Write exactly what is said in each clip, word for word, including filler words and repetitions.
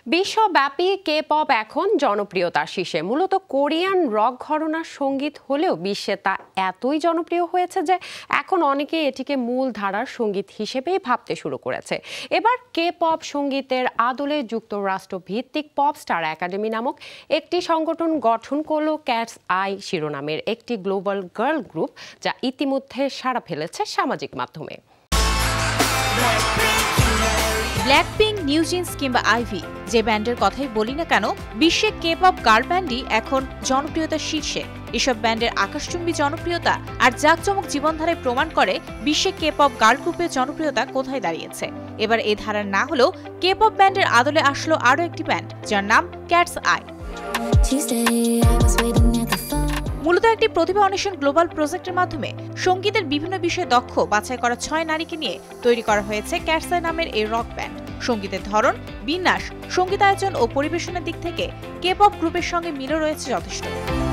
বিশ্বব্যাপী K pop এখন জনপ্রিয়তার শীর্ষে। মূলত কোরিয়ান রক ঘরানার সঙ্গীত হলেও বিশ্বে তা এতই জনপ্রিয় হয়েছে যে এখন অনেকে এটিকে মূল ধারার সঙ্গীত হিসেবেই ভাবতে শুরু করেছে। এবার কে পপ সঙ্গীতের আদলে যুক্তরাষ্ট্র ভিত্তিক পপ স্টার একাডেমি নামক একটি সংগঠন গঠন করল ক্যাটস আই শিরোনামের একটি গ্লোবাল গার্ল গ্রুপ, যা ইতিমধ্যে সাড়া ফেলেছে সামাজিক মাধ্যমে। ব্ল্যাকপিঙ্ক, নিউজিন্স কিংবা আইভি যে ব্যান্ডের কথাই বলি না কেন, বিশ্বে কে পপ গার্ল ব্যান্ডই এখন জনপ্রিয়তার শীর্ষে। এসব ব্যান্ডের আকাশচুম্বী জনপ্রিয়তা আর জাঁকজমক জীবনধারায় প্রমাণ করে বিশ্বে কে পপ গার্ল গ্রুপের জনপ্রিয়তা কোথায় দাঁড়িয়েছে। এবার এ ধারার না হলেও কে পপ ব্যান্ডের আদলে আসলো আরও একটি ব্যান্ড, যার নাম ক্যাটস আই। মূলত একটি প্রতিভা অন্বেষণ গ্লোবাল প্রজেক্টের মাধ্যমে সঙ্গীতের বিভিন্ন বিষয়ে দক্ষ বাছাই করা ছয় নারীকে নিয়ে তৈরি করা হয়েছে ক্যাটস আই নামের এই রক ব্যান্ড। সঙ্গীতের ধরন, বিন্যাস, সঙ্গীতায়োজন ও পরিবেশনের দিক থেকে কে পপ গ্রুপের সঙ্গে মিলও রয়েছে যথেষ্ট।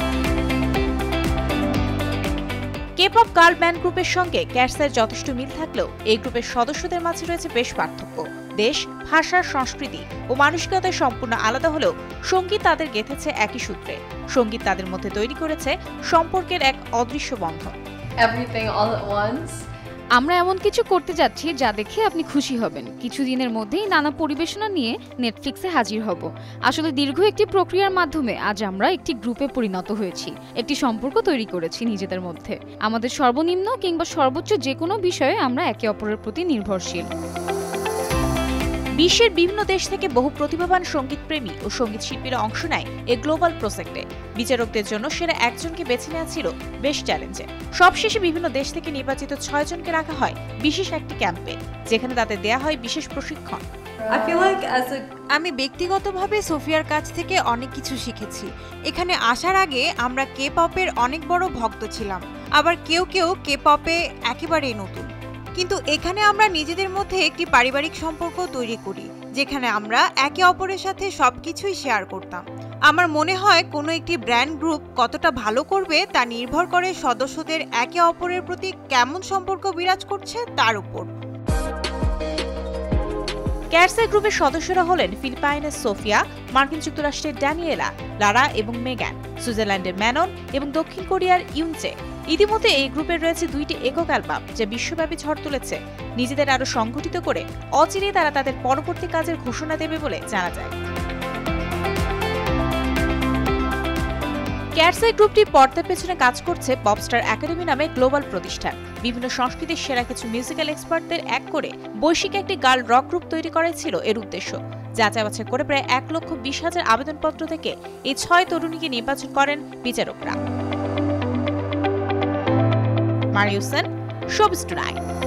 কে পপ গার্ল ব্যান্ড গ্রুপের সঙ্গে ক্যাটস আইয়ের যথেষ্ট মিল থাকলেও এই গ্রুপের সদস্যদের মাঝে রয়েছে বেশ পার্থক্য। দেশ, ভাষা, সংস্কৃতি ও মানসিকতায় সম্পূর্ণ আলাদা হলেও সঙ্গীত তাদের গেঁথেছে একই সূত্রে। সঙ্গীত তাদের মধ্যে তৈরি করেছে সম্পর্কের এক অদৃশ্য বন্ধন। আমরা এমন কিছু করতে যাচ্ছি যা দেখে আপনি খুশি হবেন। কিছুদিনের মধ্যেই নানা পরিবেশনা নিয়ে নেটফ্লিক্সে হাজির হব। আসলে দীর্ঘ একটি প্রক্রিয়ার মাধ্যমে আজ আমরা একটি গ্রুপে পরিণত হয়েছি, একটি সম্পর্ক তৈরি করেছি নিজেদের মধ্যে। আমাদের সর্বনিম্ন কিংবা সর্বোচ্চ যে কোনো বিষয়ে আমরা একে অপরের প্রতি নির্ভরশীল। বিশ্বের বিভিন্ন দেশ থেকে বহু প্রতিভাবান সঙ্গীতপ্রেমী ও সঙ্গীত শিল্পীরা অংশ নেয় এই গ্লোবাল প্রজেক্টে। বিচারকদের জন্য সেরা একজনকে বেছে নেওয়া ছিল বেশ চ্যালেঞ্জে। সবশেষে বিভিন্ন দেশ থেকে নির্বাচিত ছয় জনকে রাখা হয় বিশেষ একটি ক্যাম্পে, যেখানে তাদের দেয়া হয় বিশেষ প্রশিক্ষণ। আমি ব্যক্তিগতভাবে সোফিয়ার কাছ থেকে অনেক কিছু শিখেছি। এখানে আসার আগে আমরা কে পপের অনেক বড় ভক্ত ছিলাম, আবার কেউ কেউ কে পপে একেবারেই নতুন। কিন্তু এখানে আমরা নিজেদের মধ্যে একটি পারিবারিক সম্পর্ক তৈরি করি, যেখানে আমরা একে অপরের সাথে সবকিছুই শেয়ার করতাম। আমার মনে হয় কোনো একটি ব্র্যান্ড গ্রুপ কতটা ভালো করবে তা নির্ভর করে সদস্যদের একে অপরের প্রতি কেমন সম্পর্ক বিরাজ করছে তার উপর। ক্যাটস আই গ্রুপের সদস্যরা হলেন ফিলিপাইনের সোফিয়া, মার্কিন যুক্তরাষ্ট্রের ড্যানিয়েলা, লারা এবং মেগান, সুইজারল্যান্ডের ম্যানন এবং দক্ষিণ কোরিয়ার ইউনচে। ইতিমধ্যে এই গ্রুপের রয়েছে দুইটি একক অ্যালবাম, যা বিশ্বব্যাপী ঝড় তুলেছে। নিজেদের আরো সংগঠিত করে অচিরেই তারা তাদের পরবর্তী কাজের ঘোষণা দেবে বলে জানা যায়। ক্যাটস আই গ্রুপটি পর্দার পেছনে কাজ করছে পপ স্টার একাডেমি নামে গ্লোবাল প্রতিষ্ঠান। বিভিন্ন সংস্কৃতির সেরা কিছু মিউজিক্যাল এক্সপার্টদের এক করে বৈশ্বিক একটি গার্ল রক গ্রুপ তৈরি করাই ছিল এর উদ্দেশ্য। যাচাই বাছাই করে প্রায় এক লক্ষ বিশ হাজার আবেদনপত্র থেকে এই ছয় তরুণীকে নির্বাচন করেন বিচারকরা। মারিউসেন, শোবিজ টুনাইট।